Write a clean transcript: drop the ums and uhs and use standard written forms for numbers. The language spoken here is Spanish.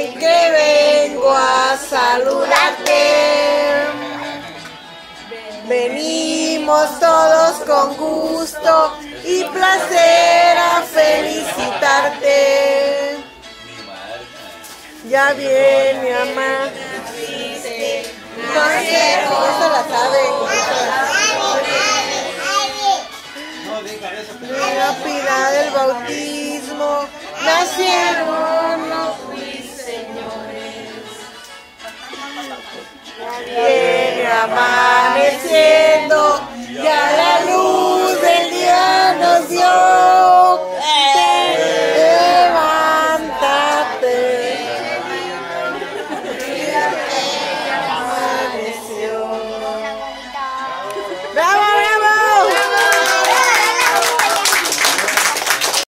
que vengo a saludarte. Venimos todos con gusto y placer a felicitarte. Ya viene, mamá. Esta la saben. La pila del bautismo nacieron los ruiseñores. Viene amaneciendo, ya